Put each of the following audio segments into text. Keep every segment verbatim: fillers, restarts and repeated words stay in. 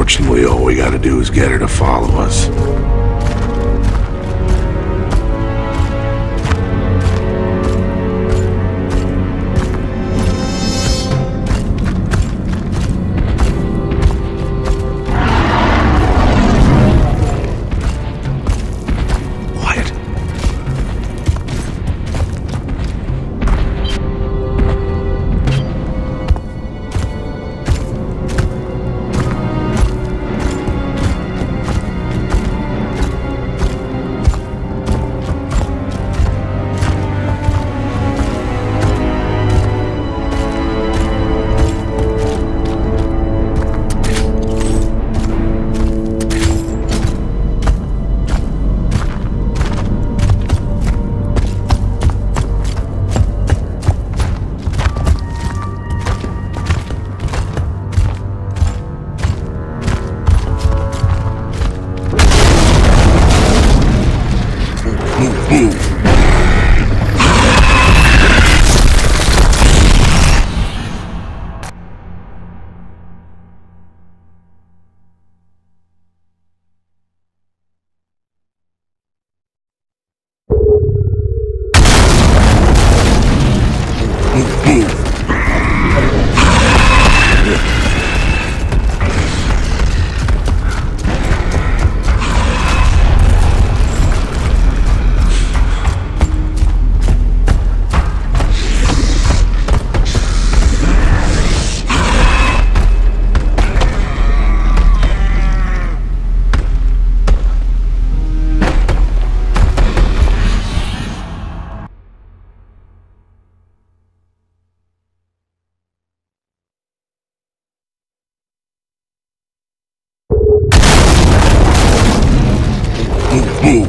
Unfortunately, all we gotta do is get her to follow us. Move.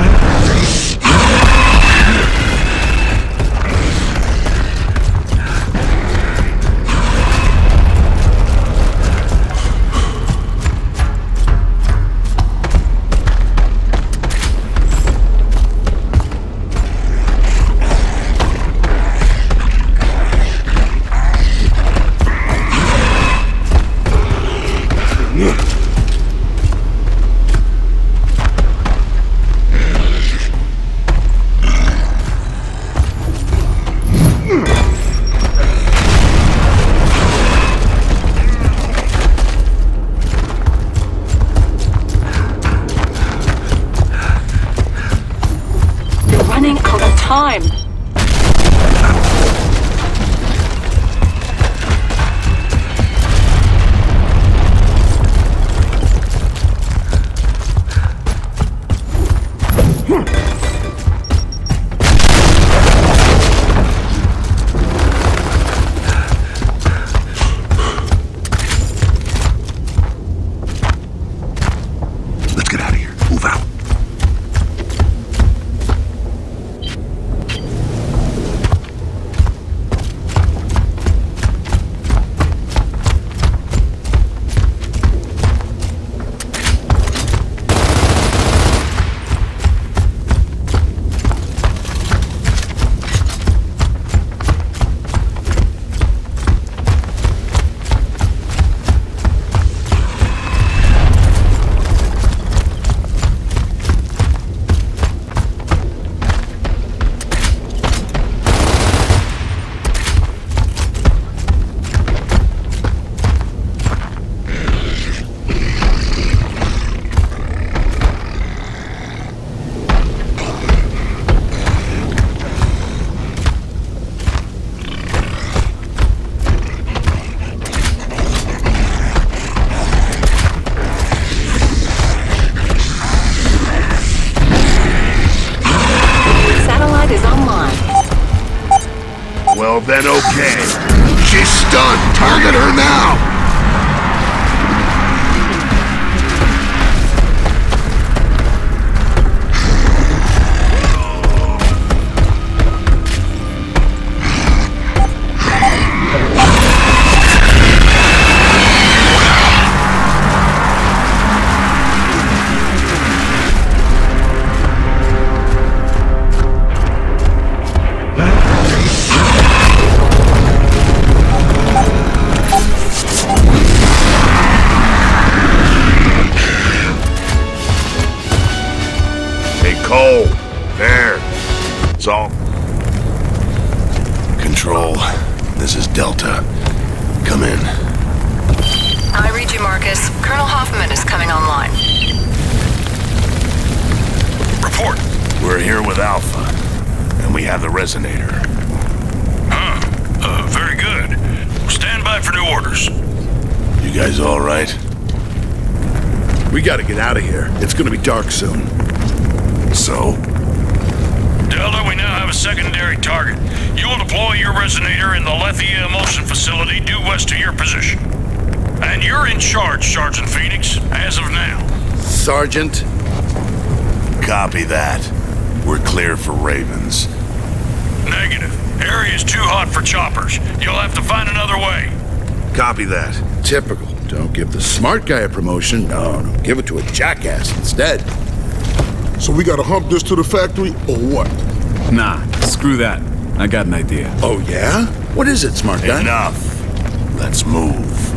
Time. Let's get out of here. Move out. Well then, okay. She's stunned. Target her now! Control, this is Delta. Come in. I read you, Marcus. Colonel Hoffman is coming online. Report. We're here with Alpha, and we have the resonator. Huh. Uh, very good. Stand by for new orders. You guys all right? We gotta get out of here. It's gonna be dark soon. So? Delta, we now have a secondary target. You will deploy your resonator in the Lethia Emulsion facility due west of your position. And you're in charge, Sergeant Phoenix, as of now. Sergeant? Copy that. We're clear for Ravens. Negative. Area's too hot for choppers. You'll have to find another way. Copy that. Typical. Don't give the smart guy a promotion. No, no. Give it to a jackass instead. So we gotta hump this to the factory, or what? Nah, screw that. I got an idea. Oh, yeah? What is it, smart guy? Enough. Let's move.